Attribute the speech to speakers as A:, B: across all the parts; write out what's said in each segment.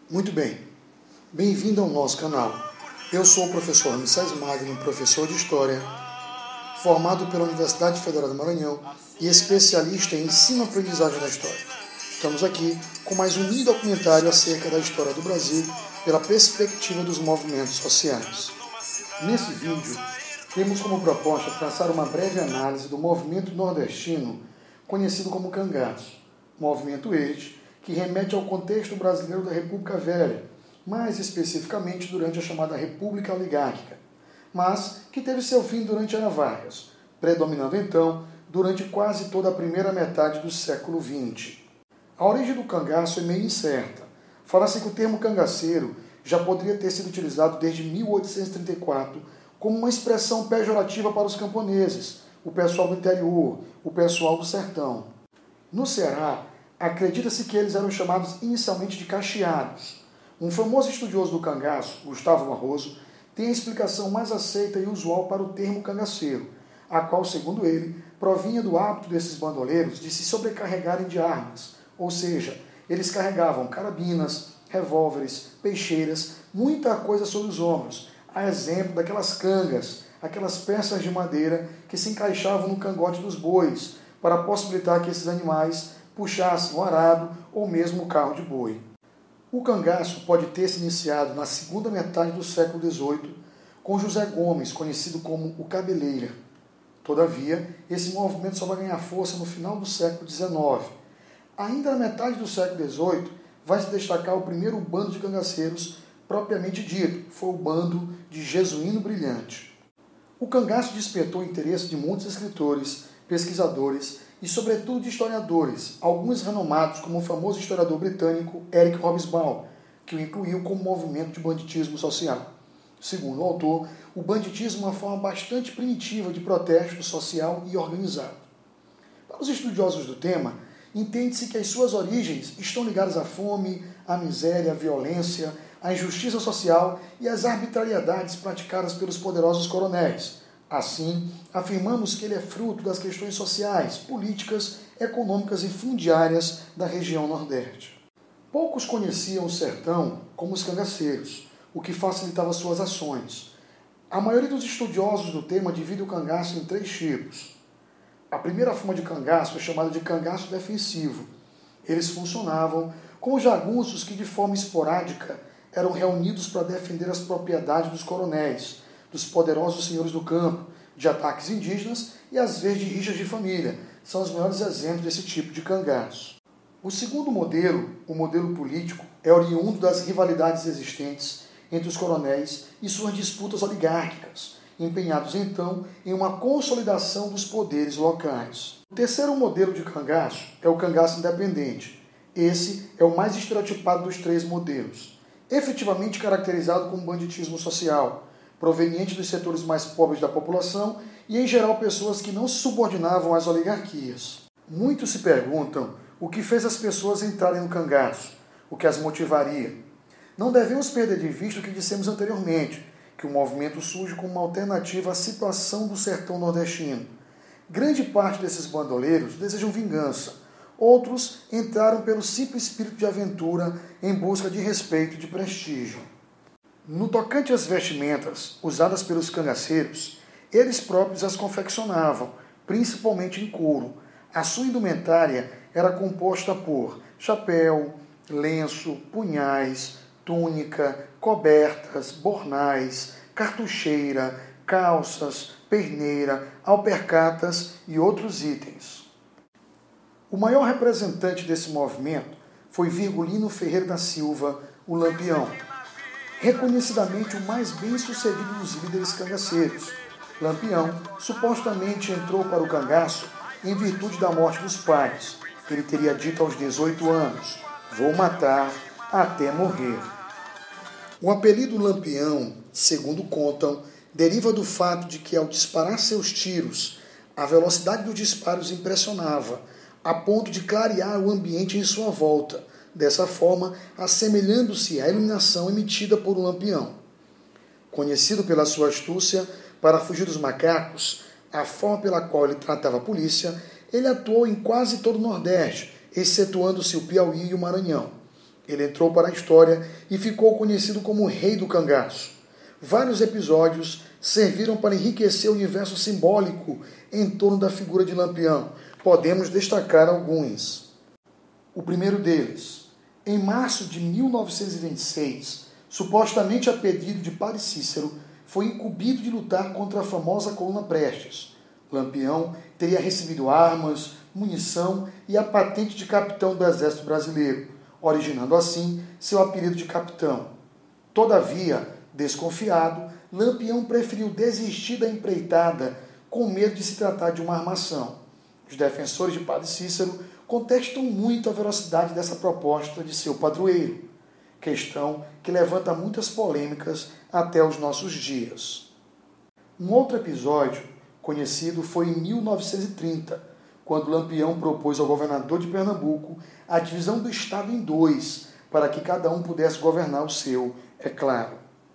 A: Muito bem, bem-vindo ao nosso canal. Eu sou o professor Ramsés Magno, professor de História, formado pela Universidade Federal do Maranhão e especialista em ensino-aprendizagem da história. Estamos aqui com mais um mini documentário acerca da história do Brasil pela perspectiva dos movimentos sociais. Nesse vídeo, temos como proposta traçar uma breve análise do movimento nordestino conhecido como cangaço, movimento este que remete ao contexto brasileiro da República Velha, mais especificamente durante a chamada República Oligárquica, mas que teve seu fim durante a Era Vargas, predominando então durante quase toda a primeira metade do século XX. A origem do cangaço é meio incerta. Fala-se que o termo cangaceiro já poderia ter sido utilizado desde 1834 como uma expressão pejorativa para os camponeses, o pessoal do interior, o pessoal do sertão. No Ceará, acredita-se que eles eram chamados inicialmente de cacheados. Um famoso estudioso do cangaço, Gustavo Barroso, tem a explicação mais aceita e usual para o termo cangaceiro, a qual, segundo ele, provinha do hábito desses bandoleiros de se sobrecarregarem de armas, ou seja, eles carregavam carabinas, revólveres, peixeiras, muita coisa sobre os ombros, a exemplo daquelas cangas, aquelas peças de madeira que se encaixavam no cangote dos bois, para possibilitar que esses animais puxassem o arado ou mesmo o carro de boi. O cangaço pode ter se iniciado na segunda metade do século XVIII com José Gomes, conhecido como o Cabeleira. Todavia, esse movimento só vai ganhar força no final do século XIX. Ainda na metade do século XVIII, vai se destacar o primeiro bando de cangaceiros propriamente dito, foi o bando de Jesuíno Brilhante. O cangaço despertou o interesse de muitos escritores, pesquisadores e, sobretudo, de historiadores, alguns renomados como o famoso historiador britânico Eric Hobsbawm, que o incluiu como movimento de banditismo social. Segundo o autor, o banditismo é uma forma bastante primitiva de protesto social e organizado. Para os estudiosos do tema, entende-se que as suas origens estão ligadas à fome, à miséria, à violência, à injustiça social e às arbitrariedades praticadas pelos poderosos coronéis. Assim, afirmamos que ele é fruto das questões sociais, políticas, econômicas e fundiárias da região Nordeste. Poucos conheciam o sertão como os cangaceiros, o que facilitava suas ações. A maioria dos estudiosos do tema divide o cangaço em três tipos. A primeira forma de cangaço é chamada de cangaço defensivo. Eles funcionavam como jagunços que, de forma esporádica, eram reunidos para defender as propriedades dos coronéis, dos poderosos senhores do campo, de ataques indígenas e às vezes de rixas de família. São os maiores exemplos desse tipo de cangaço. O segundo modelo, o modelo político, é oriundo das rivalidades existentes entre os coronéis e suas disputas oligárquicas, empenhados então em uma consolidação dos poderes locais. O terceiro modelo de cangaço é o cangaço independente. Esse é o mais estereotipado dos três modelos, efetivamente caracterizado como banditismo social, proveniente dos setores mais pobres da população e, em geral, pessoas que não se subordinavam às oligarquias. Muitos se perguntam o que fez as pessoas entrarem no cangaço, o que as motivaria. Não devemos perder de vista o que dissemos anteriormente, que o movimento surge como uma alternativa à situação do sertão nordestino. Grande parte desses bandoleiros desejam vingança. Outros entraram pelo simples espírito de aventura em busca de respeito e de prestígio. No tocante às vestimentas usadas pelos cangaceiros, eles próprios as confeccionavam, principalmente em couro. A sua indumentária era composta por chapéu, lenço, punhais, túnica, cobertas, bornais, cartucheira, calças, perneira, alpercatas e outros itens. O maior representante desse movimento foi Virgulino Ferreira da Silva, o Lampião, reconhecidamente o mais bem-sucedido dos líderes cangaceiros. Lampião supostamente entrou para o cangaço em virtude da morte dos pais. Ele teria dito aos 18 anos, "Vou matar até morrer". O apelido Lampião, segundo contam, deriva do fato de que, ao disparar seus tiros, a velocidade dos disparos impressionava, a ponto de clarear o ambiente em sua volta, dessa forma assemelhando-se à iluminação emitida por um lampião. Conhecido pela sua astúcia para fugir dos macacos, a forma pela qual ele tratava a polícia, ele atuou em quase todo o Nordeste, excetuando-se o Piauí e o Maranhão. Ele entrou para a história e ficou conhecido como o Rei do Cangaço. Vários episódios serviram para enriquecer o universo simbólico em torno da figura de Lampião. Podemos destacar alguns. O primeiro deles, em março de 1926, supostamente a pedido de Padre Cícero, foi incumbido de lutar contra a famosa Coluna Prestes. Lampião teria recebido armas, munição e a patente de capitão do Exército Brasileiro, originando assim seu apelido de capitão. Todavia, desconfiado, Lampião preferiu desistir da empreitada com medo de se tratar de uma armação. Os defensores de Padre Cícero contestam muito a veracidade dessa proposta de seu padroeiro, questão que levanta muitas polêmicas até os nossos dias. Um outro episódio conhecido foi em 1930, quando Lampião propôs ao governador de Pernambuco a divisão do estado em dois, para que cada um pudesse governar o seu, é claro.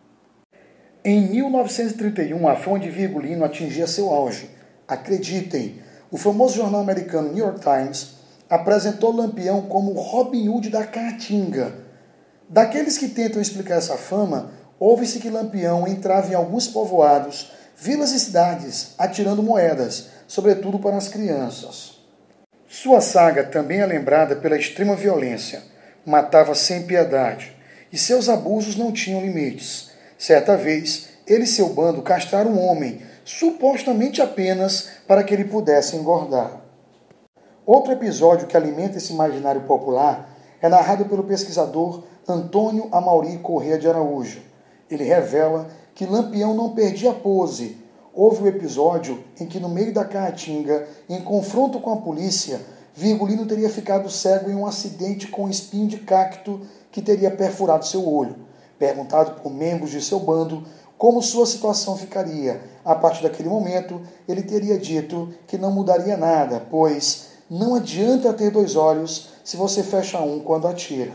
A: Em 1931, a fama de Virgulino atingia seu auge. Acreditem, o famoso jornal americano New York Times apresentou Lampião como o Robin Hood da Caatinga. Daqueles que tentam explicar essa fama, ouve-se que Lampião entrava em alguns povoados, vilas e cidades, atirando moedas, sobretudo para as crianças. Sua saga também é lembrada pela extrema violência. Matava sem piedade, e seus abusos não tinham limites. Certa vez, ele e seu bando castraram um homem, supostamente apenas para que ele pudesse engordar. Outro episódio que alimenta esse imaginário popular é narrado pelo pesquisador Antônio Amauri Corrêa de Araújo. Ele revela que Lampião não perdia a pose. Houve um episódio em que, no meio da Caatinga, em confronto com a polícia, Virgulino teria ficado cego em um acidente com um espinho de cacto que teria perfurado seu olho. Perguntado por membros de seu bando como sua situação ficaria, a partir daquele momento, ele teria dito que não mudaria nada, pois não adianta ter dois olhos se você fecha um quando atira.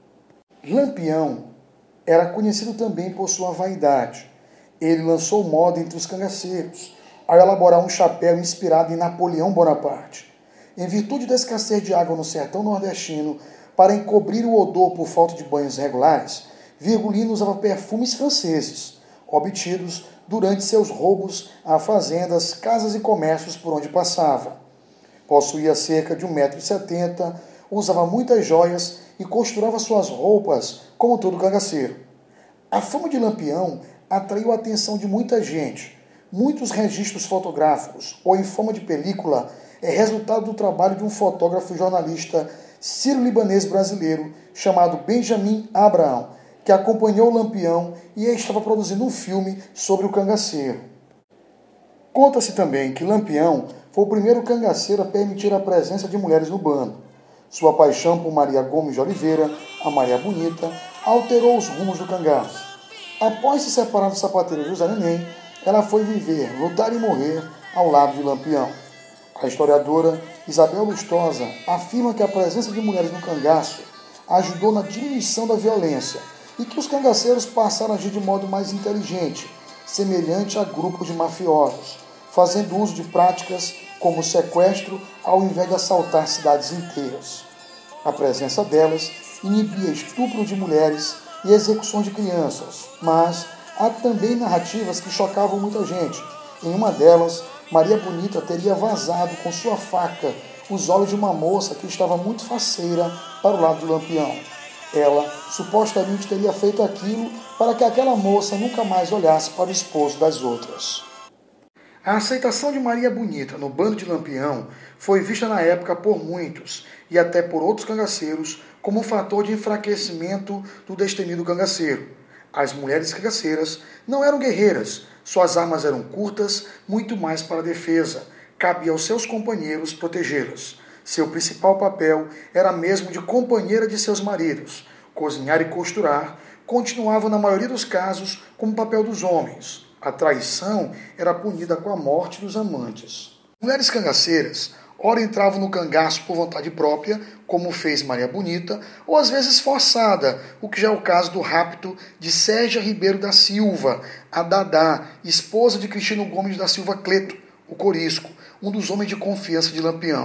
A: Lampião era conhecido também por sua vaidade. Ele lançou moda entre os cangaceiros ao elaborar um chapéu inspirado em Napoleão Bonaparte. Em virtude da escassez de água no sertão nordestino, para encobrir o odor por falta de banhos regulares, Virgulino usava perfumes franceses, obtidos durante seus roubos a fazendas, casas e comércios por onde passava. Possuía cerca de 1,70 m, usava muitas joias e costurava suas roupas como todo cangaceiro. A fama de Lampião atraiu a atenção de muita gente. Muitos registros fotográficos, ou em forma de película, é resultado do trabalho de um fotógrafo e jornalista sírio-libanês brasileiro chamado Benjamin Abraham, que acompanhou Lampião e estava produzindo um filme sobre o cangaceiro. Conta-se também que Lampião foi o primeiro cangaceiro a permitir a presença de mulheres no bando. Sua paixão por Maria Gomes de Oliveira, a Maria Bonita, alterou os rumos do cangaço. Após se separar do sapateiro José Neném, ela foi viver, lutar e morrer ao lado de Lampião. A historiadora Isabel Lustosa afirma que a presença de mulheres no cangaço ajudou na diminuição da violência e que os cangaceiros passaram a agir de modo mais inteligente, semelhante a grupos de mafiosos, fazendo uso de práticas como o sequestro ao invés de assaltar cidades inteiras. A presença delas inibia estupro de mulheres e execuções de crianças, mas há também narrativas que chocavam muita gente. Em uma delas, Maria Bonita teria vazado com sua faca os olhos de uma moça que estava muito faceira para o lado de Lampião. Ela supostamente teria feito aquilo para que aquela moça nunca mais olhasse para o esposo das outras. A aceitação de Maria Bonita no bando de Lampião foi vista na época por muitos, e até por outros cangaceiros, como um fator de enfraquecimento do destemido cangaceiro. As mulheres cangaceiras não eram guerreiras, suas armas eram curtas, muito mais para a defesa. Cabia aos seus companheiros protegê-las. Seu principal papel era mesmo de companheira de seus maridos. Cozinhar e costurar continuavam, na maioria dos casos, como papel dos homens. A traição era punida com a morte dos amantes. Mulheres cangaceiras ora entravam no cangaço por vontade própria, como fez Maria Bonita, ou às vezes forçada, o que já é o caso do rapto de Sérgia Ribeiro da Silva, a Dadá, esposa de Cristino Gomes da Silva Cleto, o Corisco, um dos homens de confiança de Lampião.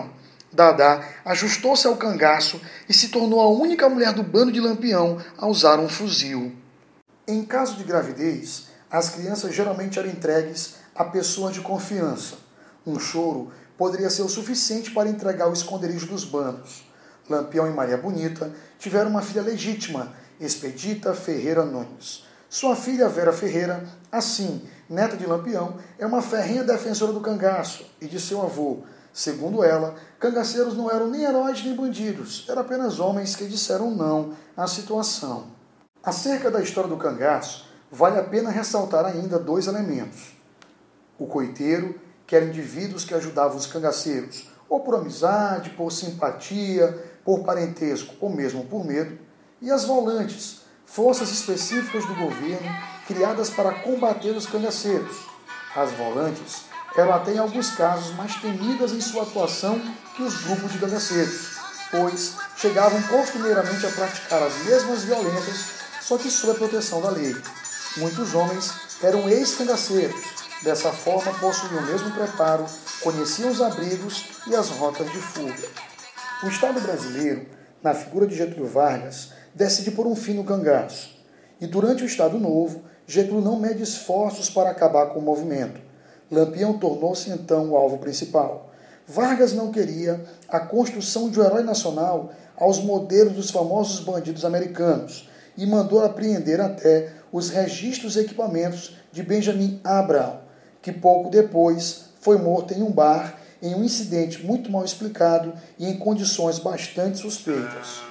A: Dadá ajustou-se ao cangaço e se tornou a única mulher do bando de Lampião a usar um fuzil. Em caso de gravidez, as crianças geralmente eram entregues a pessoas de confiança. Um choro poderia ser o suficiente para entregar o esconderijo dos bandos. Lampião e Maria Bonita tiveram uma filha legítima, Expedita Ferreira Nunes. Sua filha Vera Ferreira, assim, neta de Lampião, é uma ferrenha defensora do cangaço e de seu avô. Segundo ela, cangaceiros não eram nem heróis nem bandidos, eram apenas homens que disseram não à situação. Acerca da história do cangaço, vale a pena ressaltar ainda 2 elementos. O coiteiro, que eram indivíduos que ajudavam os cangaceiros, ou por amizade, por simpatia, por parentesco ou mesmo por medo, e as volantes, forças específicas do governo criadas para combater os cangaceiros. As volantes eram até em alguns casos mais temidas em sua atuação que os grupos de cangaceiros, pois chegavam costumeiramente a praticar as mesmas violências, só que sob a proteção da lei. Muitos homens eram ex-cangaceiros, dessa forma possuíam o mesmo preparo, conheciam os abrigos e as rotas de fuga. O Estado brasileiro, na figura de Getúlio Vargas, decide por um fim no cangaço. E durante o Estado Novo, Getúlio não mede esforços para acabar com o movimento. Lampião tornou-se então o alvo principal. Vargas não queria a construção de um herói nacional aos modelos dos famosos bandidos americanos e mandou apreender até os registros e equipamentos de Benjamin Abraham, que pouco depois foi morto em um bar em um incidente muito mal explicado e em condições bastante suspeitas.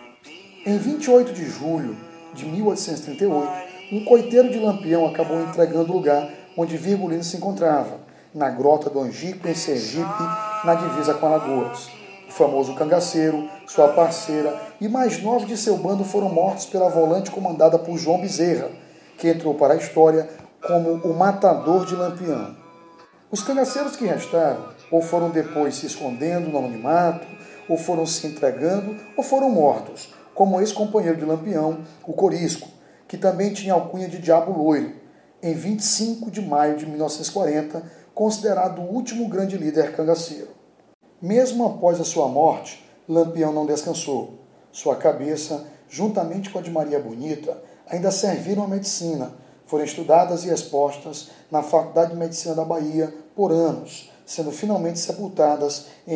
A: Em 28 de julho de 1838, um coiteiro de Lampião acabou entregando o lugar onde Virgulino se encontrava, na Grota do Angico, em Sergipe, na divisa com Alagoas. O famoso cangaceiro, sua parceira e mais 9 de seu bando foram mortos pela volante comandada por João Bezerra, que entrou para a história como o matador de Lampião. Os cangaceiros que restaram, ou foram depois se escondendo no anonimato, ou foram se entregando, ou foram mortos, como o ex-companheiro de Lampião, o Corisco, que também tinha alcunha de Diabo Loiro, em 25 de maio de 1940, considerado o último grande líder cangaceiro. Mesmo após a sua morte, Lampião não descansou. Sua cabeça, juntamente com a de Maria Bonita, ainda serviram à medicina, foram estudadas e expostas na Faculdade de Medicina da Bahia por anos, sendo finalmente sepultadas em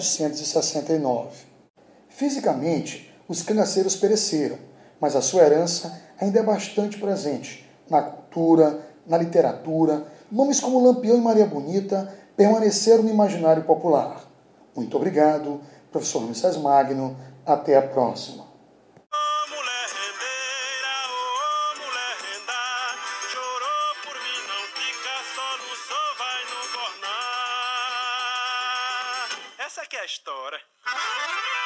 A: 1969. Fisicamente, os cangaceiros pereceram, mas a sua herança ainda é bastante presente na cultura, na literatura. Nomes como Lampião e Maria Bonita permaneceram no imaginário popular. Muito obrigado, professor Moisés Magno. Até a próxima.
B: Essa aqui é a história.